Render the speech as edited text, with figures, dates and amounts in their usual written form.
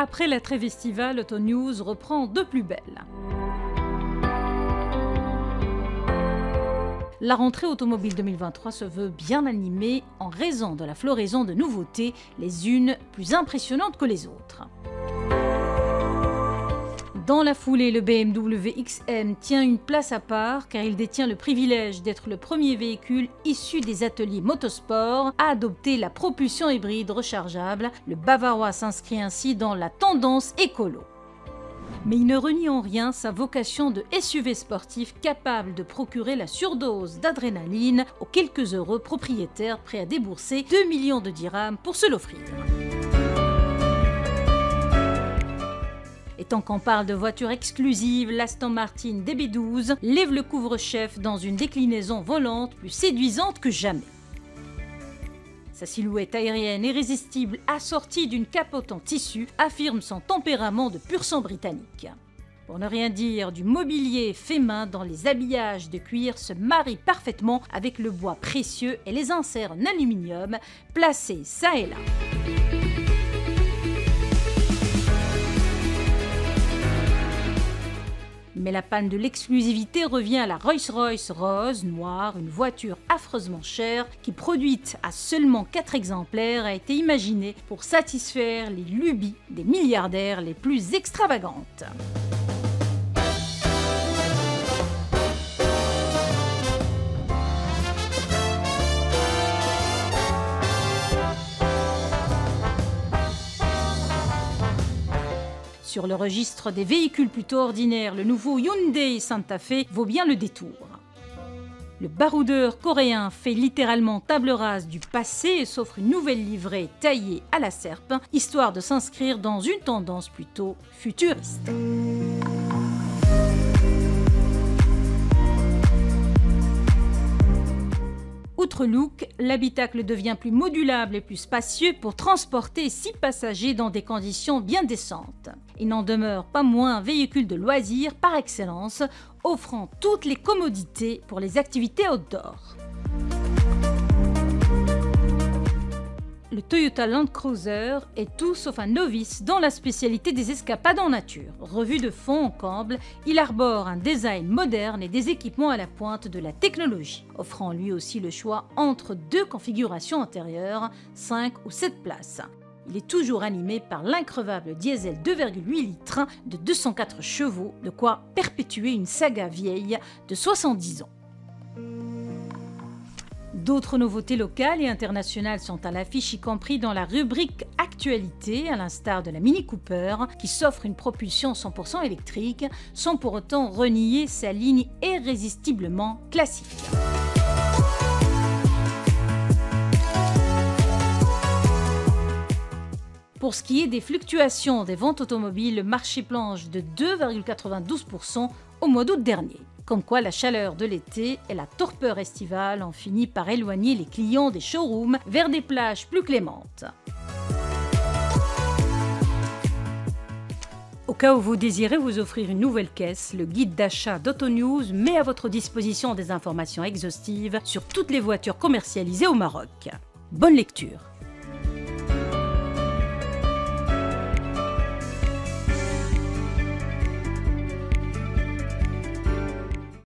Après la trêve estivale, AutoNews reprend de plus belle. La rentrée automobile 2023 se veut bien animée en raison de la floraison de nouveautés, les unes plus impressionnantes que les autres. Dans la foulée, le BMW X-M tient une place à part car il détient le privilège d'être le premier véhicule issu des ateliers motosport à adopter la propulsion hybride rechargeable. Le Bavarois s'inscrit ainsi dans la tendance écolo. Mais il ne renie en rien sa vocation de SUV sportif capable de procurer la surdose d'adrénaline aux quelques heureux propriétaires prêts à débourser 2 millions de dirhams pour se l'offrir. Et tant qu'on parle de voitures exclusives, l'Aston Martin DB12 lève le couvre-chef dans une déclinaison volante plus séduisante que jamais. Sa silhouette aérienne irrésistible assortie d'une capote en tissu affirme son tempérament de pur sang britannique. Pour ne rien dire du mobilier fait main dans les habillages de cuir se marie parfaitement avec le bois précieux et les inserts en aluminium placés çà et là. Mais la panne de l'exclusivité revient à la Rolls-Royce rose, noire, une voiture affreusement chère qui, produite à seulement 4 exemplaires, a été imaginée pour satisfaire les lubies des milliardaires les plus extravagantes. Sur le registre des véhicules plutôt ordinaires, le nouveau Hyundai Santa Fe vaut bien le détour. Le baroudeur coréen fait littéralement table rase du passé et s'offre une nouvelle livrée taillée à la serpe, histoire de s'inscrire dans une tendance plutôt futuriste. Outre look, l'habitacle devient plus modulable et plus spacieux pour transporter 6 passagers dans des conditions bien décentes. Il n'en demeure pas moins un véhicule de loisirs par excellence, offrant toutes les commodités pour les activités outdoor. Le Toyota Land Cruiser est tout sauf un novice dans la spécialité des escapades en nature. Revu de fond en comble, il arbore un design moderne et des équipements à la pointe de la technologie, offrant lui aussi le choix entre 2 configurations intérieures, 5 ou 7 places. Il est toujours animé par l'increvable diesel 2,8 litres de 204 chevaux, de quoi perpétuer une saga vieille de 70 ans. D'autres nouveautés locales et internationales sont à l'affiche, y compris dans la rubrique Actualité, à l'instar de la Mini Cooper, qui s'offre une propulsion 100% électrique, sans pour autant renier sa ligne irrésistiblement classique. Pour ce qui est des fluctuations des ventes automobiles, le marché planche de 2,92% au mois d'août dernier. Comme quoi la chaleur de l'été et la torpeur estivale ont fini par éloigner les clients des showrooms vers des plages plus clémentes. Au cas où vous désirez vous offrir une nouvelle caisse, le guide d'achat d'AutoNews met à votre disposition des informations exhaustives sur toutes les voitures commercialisées au Maroc. Bonne lecture!